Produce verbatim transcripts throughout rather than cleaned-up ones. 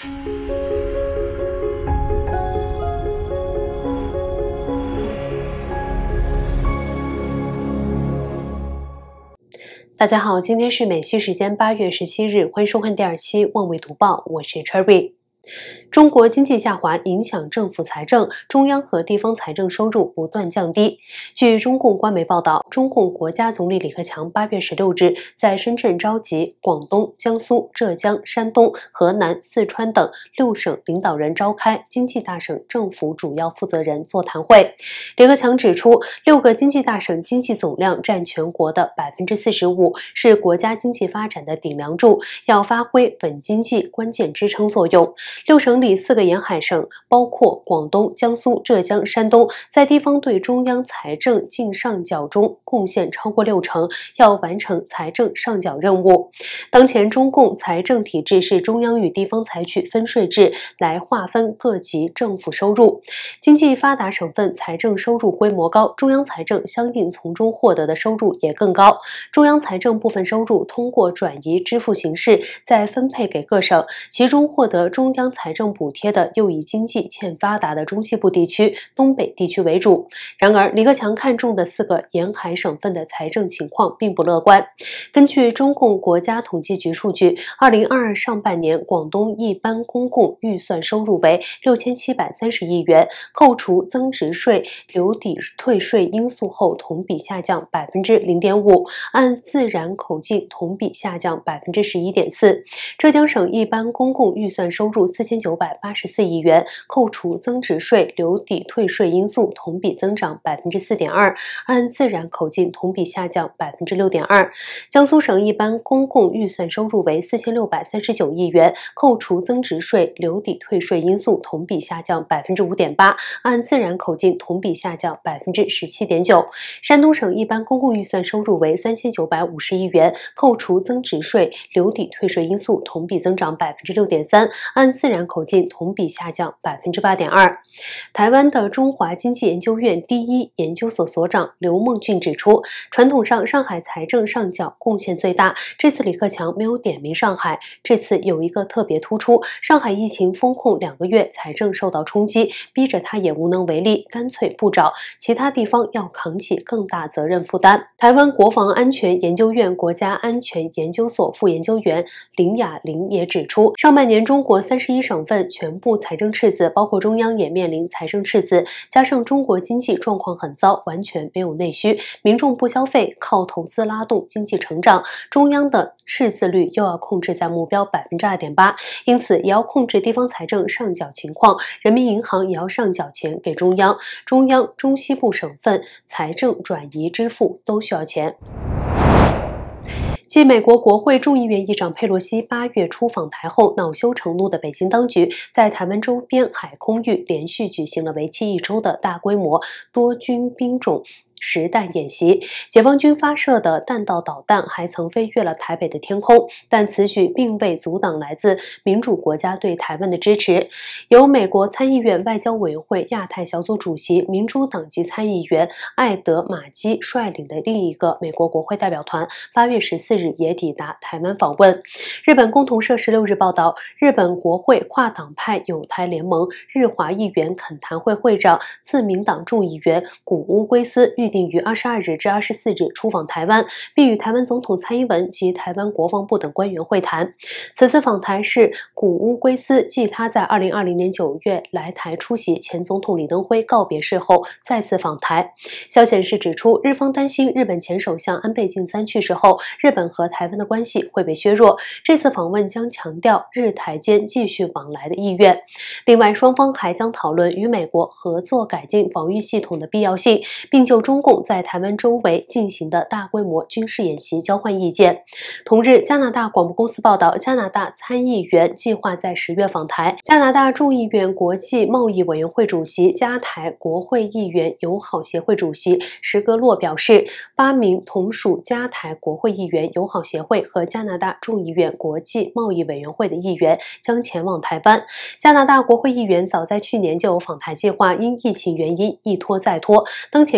大家好，今天是美西时间八月十七日，欢迎收看第二期《万维读报》，我是 Cherry。中国经济下滑影响政府财政，中央和地方财政收入不断降低。据中共官媒报道，中共国家总理李克强八月十六日在深圳召集广东、江苏、浙江、山东、河南、四川等六省领导人召开经济大省政府主要负责人座谈会。李克强指出，六个经济大省经济总量占全国的 百分之四十五， 是国家经济发展的顶梁柱，要发挥稳经济关键支撑作用。六省里四个沿海省，包括广东、江苏、浙江、山东，在地方对中央财政净上缴中贡献超过六成，要完成财政上缴任务。当前中共财政体制是中央与地方采取分税制来划分各级政府收入，经济发达省份财政收入规模高，中央财政相应从中获得的收入也更高。中央财政部分收入通过转移支付形式再分配给各省，其中获得中央财政补贴的又以经济欠发达的中西部地区、东北地区为主。然而，李克强看重的四个沿海省份的财政情况并不乐观。根据中共国家统计局数据，二零二二上半年广东一般公共预算收入为六千七百三十亿元，扣除增值税、留抵退税因素后同比下降 百分之零点五， 按自然口径同比下降 百分之十一点四。浙江省一般公共预算收入四千九百八十四亿元，扣除增值税、留抵退税因素同比增长 百分之四点二， 按自然口径同比下降 百分之六点二。江苏省一般公共预算收入为四千六百三十九亿元，扣除增值税、留抵退税因素同比下降 百分之五点八， 按自然口径同比下降 百分之十七点九。山东省一般公共预算收入为三千九百五十亿元，扣除增值税、留抵退税因素同比增长 百分之六点三， 按自然口径同比下降 百分之八点二。台湾的中华经济研究院第一研究所所长刘梦俊指出，传统上上海财政上缴贡献最大，这次李克强没有点名上海，这次有一个特别突出，上海疫情封控两个月，财政受到冲击，逼着他也无能为力，干脆不找，其他地方要扛起更大责任负担。台湾国防安全研究院国家安全研究所副研究员林雅玲也指出，上半年中国三十一省份全部财政赤字，包括中央也面临财政赤字，加上中国经济状况很糟，完全没有内需，民众不消费，靠投资拉动经济成长，中央的赤字率又要控制在目标 百分之二点八， 因此也要控制地方财政上缴情况，人民银行也要上缴钱给中央，中央、中西部省份财政转移支付都需要钱。继美国国会众议院议长佩洛西八月初访台后恼羞成怒的北京当局，在台湾周边海空域连续举行了为期一周的大规模多军兵种实弹演习，解放军发射的弹道导弹还曾飞越了台北的天空，但此举并未阻挡来自民主国家对台湾的支持。由美国参议院外交委员会亚太小组主席、民主党籍参议员艾德马基率领的另一个美国国会代表团，八月十四日也抵达台湾访问。日本共同社十六日报道，日本国会跨党派友台联盟日华议员恳谈会会长、自民党众议员谷屋圭司预定于二十二日至二十四日出访台湾，并与台湾总统蔡英文及台湾国防部等官员会谈。此次访台是谷屋圭司继他在二零二零年九月来台出席前总统李登辉告别式后再次访台。消息人士指出，日方担心日本前首相安倍晋三去世后，日本和台湾的关系会被削弱，这次访问将强调日台间继续往来的意愿。另外，双方还将讨论与美国合作改进防御系统的必要性，并就中共在台湾周围进行的大规模军事演习交换意见。同日，加拿大广播公司报道，加拿大参议员计划在十月访台。加拿大众议院国际贸易委员会主席、加台国会议员友好协会主席石格洛表示，八名同属加台国会议员友好协会和加拿大众议院国际贸易委员会的议员将前往台湾。加拿大国会议员早在去年就有访台计划，因疫情原因一拖再拖，当前正值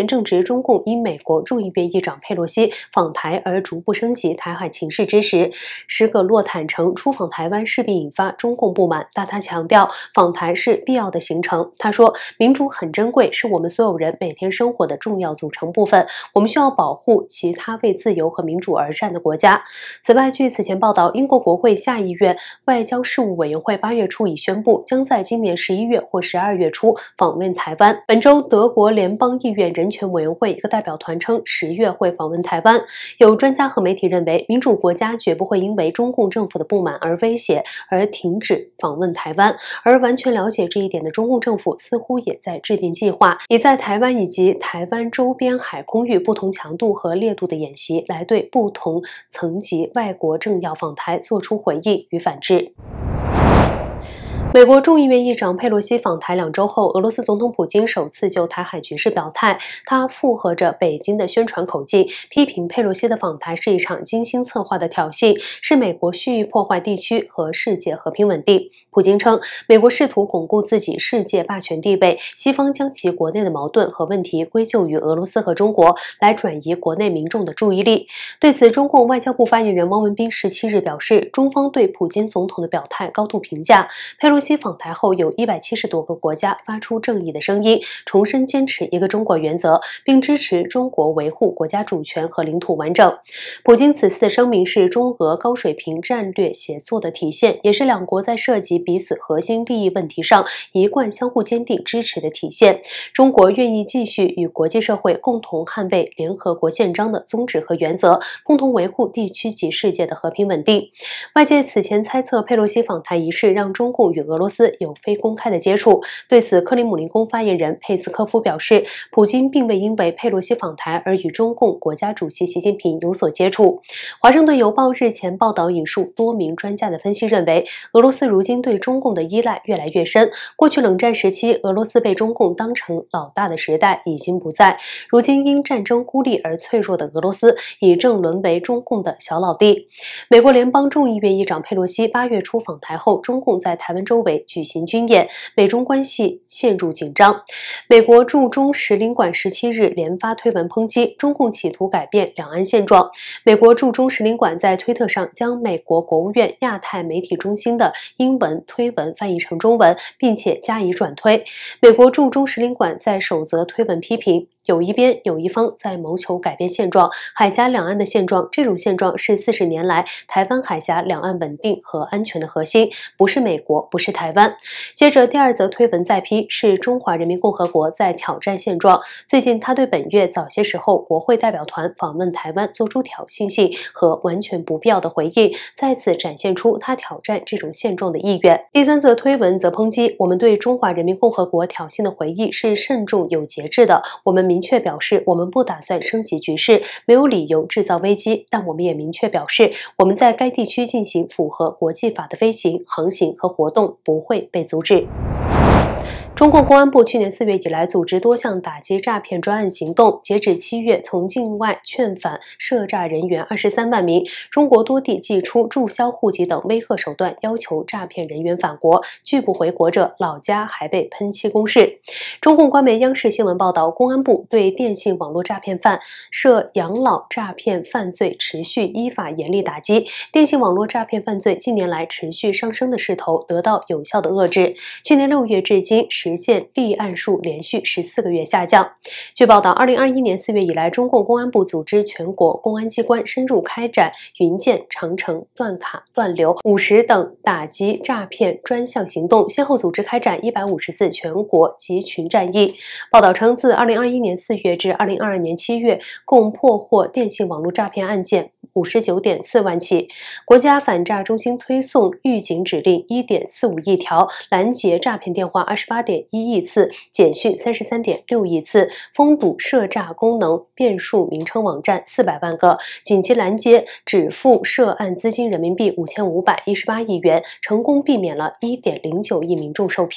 中共因美国众议院议长佩洛西访台而逐步升级台海情势之时，施葛洛坦承出访台湾势必引发中共不满，但他强调访台是必要的行程。他说，民主很珍贵，是我们所有人每天生活的重要组成部分，我们需要保护其他为自由和民主而战的国家。此外，据此前报道，英国国会下议院外交事务委员会八月初已宣布，将在今年十一月或十二月初访问台湾。本周，德国联邦议院人权委员会一个代表团称，十月会访问台湾。有专家和媒体认为，民主国家绝不会因为中共政府的不满而威胁而停止访问台湾，而完全了解这一点的中共政府似乎也在制定计划，以在台湾以及台湾周边海空域不同强度和烈度的演习来对不同层级外国政要访台做出回应与反制。美国众议院议长佩洛西访台两周后，俄罗斯总统普京首次就台海局势表态，他附和着北京的宣传口径，批评佩洛西的访台是一场精心策划的挑衅，是美国蓄意破坏地区和世界和平稳定。普京称，美国试图巩固自己世界霸权地位，西方将其国内的矛盾和问题归咎于俄罗斯和中国，来转移国内民众的注意力。对此，中共外交部发言人汪文斌十七日表示，中方对普京总统的表态高度评价。佩洛西访台后，有一百七十多个国家发出正义的声音，重申坚持一个中国原则，并支持中国维护国家主权和领土完整。普京此次的声明是中俄高水平战略协作的体现，也是两国在涉及彼此核心利益问题上一贯相互坚定支持的体现。中国愿意继续与国际社会共同捍卫联合国宪章的宗旨和原则，共同维护地区及世界的和平稳定。外界此前猜测佩洛西访台一事让中共与俄罗斯有非公开的接触，对此，克里姆林宫发言人佩斯科夫表示，普京并未因为佩洛西访台而与中共国家主席习近平有所接触。华盛顿邮报日前报道引述多名专家的分析认为，俄罗斯如今对中共的依赖越来越深。过去冷战时期，俄罗斯被中共当成老大的时代已经不在，如今因战争孤立而脆弱的俄罗斯已正沦为中共的小老弟。美国联邦众议院议长佩洛西八月初访台后，中共在台湾周围举行军演，美中关系陷入紧张。美国驻中使领馆十七日连发推文抨击中共企图改变两岸现状。美国驻中使领馆在推特上将美国国务院亚太媒体中心的英文推文翻译成中文，并且加以转推。美国驻中使领馆在首则推文批评，有一边有一方在谋求改变现状，海峡两岸的现状，这种现状是四十年来台湾海峡两岸稳定和安全的核心，不是美国，不是台湾。接着第二则推文再批，是中华人民共和国在挑战现状。最近他对本月早些时候国会代表团访问台湾做出挑衅性和完全不必要的回应，再次展现出他挑战这种现状的意愿。第三则推文则抨击，我们对中华人民共和国挑衅的回应是慎重有节制的，我们明确表示我们不打算升级局势，没有理由制造危机，但我们也明确表示我们在该地区进行符合国际法的飞行、航行和活动不会被阻止。中共公安部去年四月以来组织多项打击诈骗专案行动，截止七月，从境外劝返涉诈人员二十三万名，中国多地祭出注销户籍等威吓手段，要求诈骗人员返国，拒不回国者老家还被喷漆公示。中共官媒央视新闻报道，公安部对电信网络诈骗犯涉养老诈骗犯罪持续依法严厉打击，电信网络诈骗犯罪近年来持续上升的势头得到有效的遏制。去年六月至今，实现立案数连续十四个月下降。据报道，二零二一年四月以来，中共公安部组织全国公安机关深入开展云剑、长城、断卡、断流、五十等打击诈骗专项行动，先后组织开展一百五十次全国集群战役。报道称，自二零二一年四月至二零二二年七月，共破获电信网络诈骗案件五十九点四万起，国家反诈中心推送预警指令一点四五亿条，拦截诈骗电话二十八点一亿次，简讯三十三点六亿次，封堵涉诈功能变数名称网站四百万个，紧急拦截止付涉案资金人民币五千五百一十八亿元，成功避免了一点零九亿民众受骗。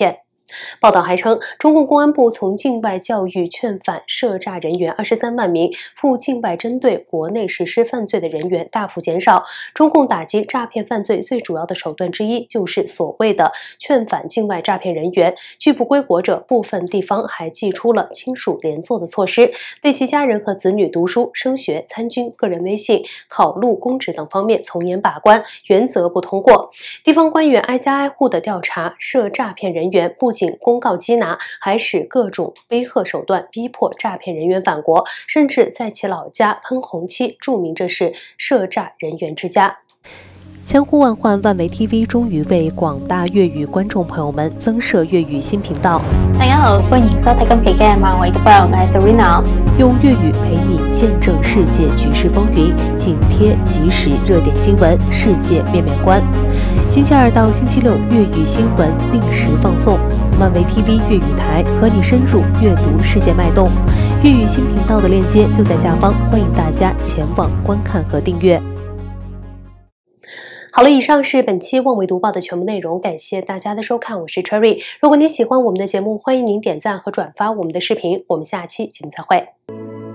报道还称，中共公安部从境外教育劝返涉诈人员二十三万名，赴境外针对国内实施犯罪的人员大幅减少。中共打击诈骗犯罪最主要的手段之一，就是所谓的劝返境外诈骗人员。据不归国者，部分地方还祭出了亲属连坐的措施，对其家人和子女读书、升学、参军、个人微信、考录公职等方面从严把关，原则不通过。地方官员挨家挨户的调查涉诈骗人员，不仅公告缉拿，还使各种威吓手段逼迫诈骗人员返国，甚至在其老家喷红漆，注明这是涉诈人员之家。千呼万唤，万维 T V 终于为廣大粵語觀眾朋友們增設粵語新頻道。 大家好，歡迎收睇今期嘅萬維讀報，我係 Serena。 用粵語陪你見證世界局勢風雲，緊貼即時熱點新聞，世界面面觀。星期二到星期六，粵語新聞定時放送。萬維 T V 粵語台和你深入閱讀世界脈動。粵語新頻道的鏈接就在下方，歡迎大家前往觀看和訂閱。好了，以上是本期望维读报的全部内容，感谢大家的收看，我是 Cherry。如果你喜欢我们的节目，欢迎您点赞和转发我们的视频，我们下期节目再会。